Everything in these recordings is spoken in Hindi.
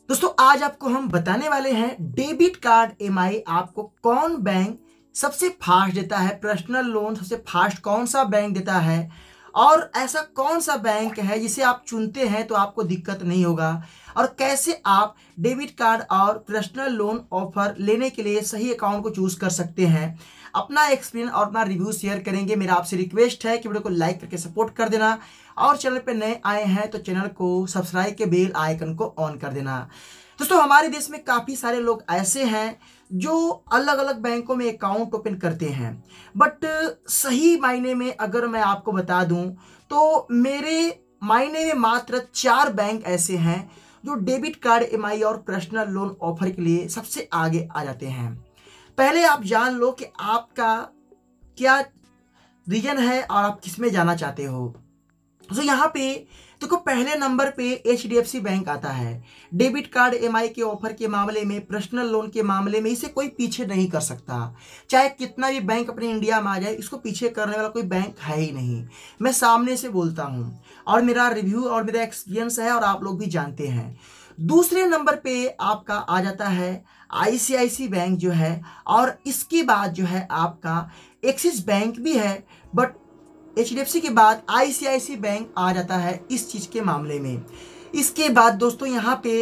दोस्तों आज आपको हम बताने वाले हैं डेबिट कार्ड ईएमआई आपको कौन बैंक सबसे फास्ट देता है। पर्सनल लोन सबसे फास्ट कौन सा बैंक देता है और ऐसा कौन सा बैंक है जिसे आप चुनते हैं तो आपको दिक्कत नहीं होगा, और कैसे आप डेबिट कार्ड और पर्सनल लोन ऑफर लेने के लिए सही अकाउंट को चूज कर सकते हैं। अपना एक्सपीरियंस और अपना रिव्यू शेयर करेंगे। मेरा आपसे रिक्वेस्ट है कि वीडियो को लाइक करके सपोर्ट कर देना, और चैनल पे नए आए हैं तो चैनल को सब्सक्राइब के बेल आइकन को ऑन कर देना। दोस्तों हमारे देश में काफ़ी सारे लोग ऐसे हैं जो अलग अलग बैंकों में अकाउंट ओपन करते हैं, बट सही मायने में अगर मैं आपको बता दूं तो मेरे मायने में मात्र 4 बैंक ऐसे हैं जो डेबिट कार्ड ईएमआई और पर्सनल लोन ऑफर के लिए सबसे आगे आ जाते हैं। पहले आप जान लो कि आपका क्या रीजन है और आप किस में जाना चाहते हो। तो यहाँ पे देखो, पहले नंबर पे एचडीएफसी बैंक आता है। डेबिट कार्ड ईएमआई के ऑफर के मामले में, पर्सनल लोन के मामले में इसे कोई पीछे नहीं कर सकता। चाहे कितना भी बैंक अपने इंडिया में आ जाए, इसको पीछे करने वाला कोई बैंक है ही नहीं। मैं सामने से बोलता हूँ और मेरा रिव्यू और मेरा एक्सपीरियंस है और आप लोग भी जानते हैं। दूसरे नंबर पे आपका आ जाता है आईसीआईसी बैंक जो है, और इसके बाद जो है आपका एक्सिस बैंक भी है, बट एचडीएफसी के बाद आईसीआईसी बैंक आ जाता है इस चीज के मामले में। इसके बाद दोस्तों यहाँ पे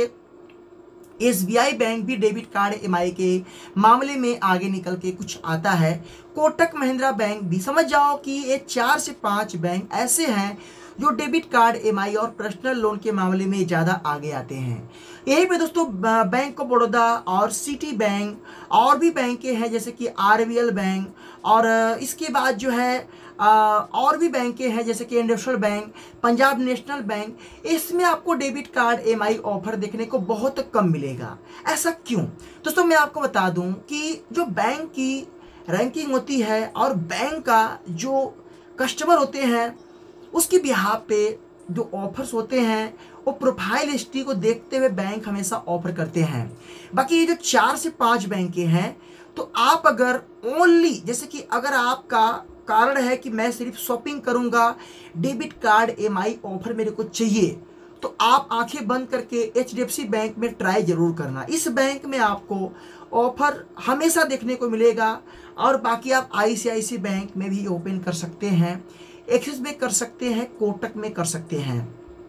एसबीआई बैंक भी डेबिट कार्ड ईएमआई के मामले में आगे निकल के कुछ आता है। कोटक महिंद्रा बैंक भी, समझ जाओ कि ये 4 से 5 बैंक ऐसे हैं जो डेबिट कार्ड ईएमआई और पर्सनल लोन के मामले में ज़्यादा आगे आते हैं। यहीं पे दोस्तों बैंक ऑफ बड़ौदा और सिटी बैंक और भी बैंकें हैं जैसे कि आरबीएल बैंक, और इसके बाद जो है और भी बैंकें हैं जैसे कि industrial bank, Punjab National Bank. इसमें आपको डेबिट कार्ड ईएमआई ऑफर देखने को बहुत कम मिलेगा। ऐसा क्यों? दोस्तों मैं आपको बता दूं कि जो बैंक की रैंकिंग होती है और बैंक का जो कस्टमर होते हैं उसकी बिहाफ पे जो ऑफर्स होते हैं वो प्रोफाइल हिस्ट्री को देखते हुए बैंक हमेशा ऑफर करते हैं। बाकी ये जो 4 से 5 बैंकें हैं, तो आप अगर ओनली, जैसे कि अगर आपका कारण है कि मैं सिर्फ शॉपिंग करूंगा, डेबिट कार्ड ईएमआई ऑफर मेरे को चाहिए, तो आप आंखें बंद करके एचडीएफसी बैंक में ट्राई जरूर करना। इस बैंक में आपको ऑफर हमेशा देखने को मिलेगा, और बाकी आप आईसीआईसी बैंक में भी ओपन कर सकते हैं, एक्सिस में कर सकते हैं, कोटक में कर सकते हैं।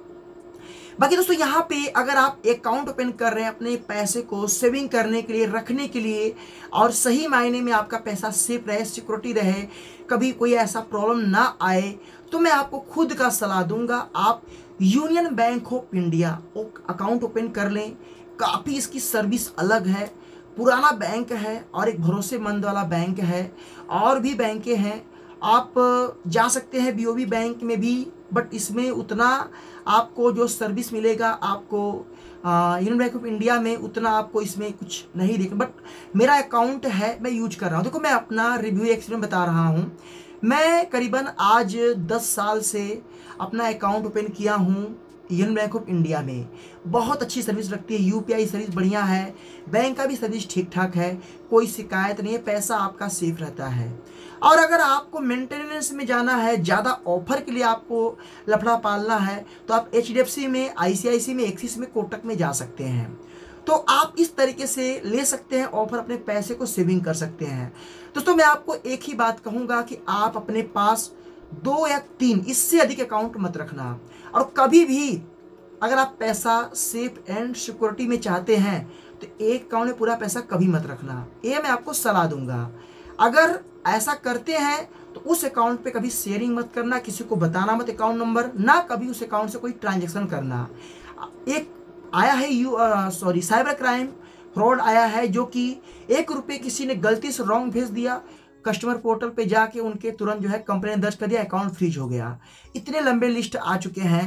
बाकी दोस्तों यहाँ पे अगर आप अकाउंट ओपन कर रहे हैं अपने पैसे को सेविंग करने के लिए, रखने के लिए, और सही मायने में आपका पैसा सेफ रहे, सिक्योरिटी रहे, कभी कोई ऐसा प्रॉब्लम ना आए, तो मैं आपको खुद का सलाह दूंगा, आप Union Bank of India account open कर लें। काफ़ी इसकी सर्विस अलग है, पुराना बैंक है और एक भरोसेमंद वाला बैंक है। और भी बैंकें हैं, आप जा सकते हैं बीओबी बैंक में भी, बट इसमें उतना आपको जो सर्विस मिलेगा आपको यूनियन बैंक ऑफ इंडिया में उतना आपको इसमें कुछ नहीं देगा। बट मेरा अकाउंट है, मैं यूज कर रहा हूँ। देखो मैं अपना रिव्यू एक्सपीरियंस बता रहा हूँ। मैं करीबन आज 10 साल से अपना अकाउंट ओपन किया हूँ यूनियन बैंक ऑफ इंडिया में। बहुत अच्छी सर्विस रखती है, यूपीआई सर्विस बढ़िया है, बैंक का भी सर्विस ठीक ठाक है, कोई शिकायत नहीं है, पैसा आपका सेफ रहता है। और अगर आपको मेंटेनेंस में जाना है, ज़्यादा ऑफर के लिए आपको लफड़ा पालना है, तो आप एचडीएफसी में, आईसीआईसी में, एक्सिस में, कोटक में जा सकते हैं। तो आप इस तरीके से ले सकते हैं ऑफर, अपने पैसे को सेविंग कर सकते हैं। दोस्तों मैं आपको एक ही बात कहूँगा कि आप अपने पास 2 या 3, इससे अधिक अकाउंट मत रखना। और कभी भी अगर आप पैसा सेफ एंड सिक्योरिटी में चाहते हैं तो एक अकाउंट में पूरा पैसा कभी मत रखना, ये मैं आपको सलाह दूंगा। अगर ऐसा करते हैं तो उस अकाउंट पे कभी शेयरिंग मत करना, किसी को बताना मत अकाउंट नंबर, ना कभी उस अकाउंट से कोई ट्रांजैक्शन करना। एक आया है साइबर क्राइम फ्रॉड आया है, जो कि 1 रुपये किसी ने गलती से रॉन्ग भेज दिया, कस्टमर पोर्टल पे जाके उनके तुरंत जो है कंप्लेन दर्ज कर दिया, अकाउंट फ्रीज हो गया। इतने लंबे लिस्ट आ चुके हैं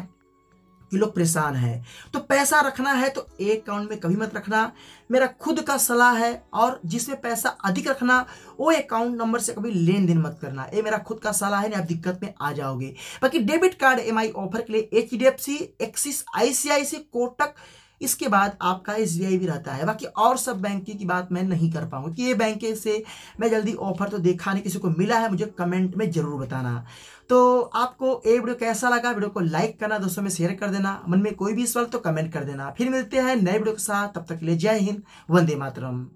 कि लोग परेशान हैं। तो पैसा रखना है तो एक अकाउंट में कभी मत रखना, मेरा खुद का सलाह है। और जिसमें पैसा अधिक रखना, वो अकाउंट नंबर से कभी लेन देन मत करना, ये मेरा खुद का सलाह है, नहीं आप दिक्कत में आ जाओगे। बाकी डेबिट कार्ड ईएमआई ऑफर के लिए एचडीएफसी, एक्सिस, आईसीआईसी, कोटक, इसके बाद आपका SBI भी रहता है। बाकी और सब बैंक की बात मैं नहीं कर पाऊंगा कि ये बैंक से मैं जल्दी ऑफर तो देखा नहीं, किसी को मिला है मुझे कमेंट में जरूर बताना। तो आपको ये वीडियो कैसा लगा, वीडियो को लाइक करना, दोस्तों में शेयर कर देना, मन में कोई भी सवाल तो कमेंट कर देना। फिर मिलते हैं नए वीडियो के साथ, तब तक के लिए जय हिंद, वंदे मातरम।